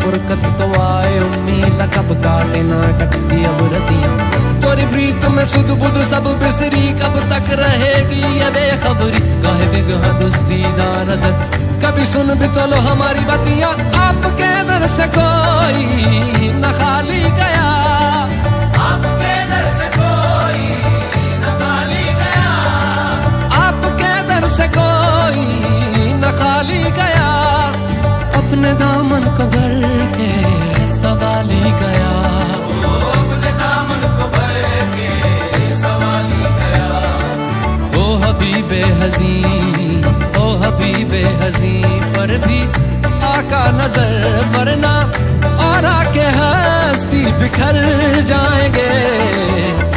फुरकत तो आए उम्मीद कब काटे ना कटती अब रतियां। तोरी प्रीत में सुध बुध सब बिसरी, कब तक रहेगी ये बेखबरी। काहे बिगहा दुस्तीदा नजर, कभी सुन भी तो लो हमारी बतियां। आपके दर से कोई न खाली गया, आपके दर से कोई न खाली गया, आपके दर से कोई न खाली गया। अपने दामन को भर के सवाली गया, अपने दामन को भर के सवाली गया। ओ हबीबे हज़ीं, ओ हबीबे हज़ीं, पर भी आका नजर वरना और आके हस्ती बिखर जाएंगे।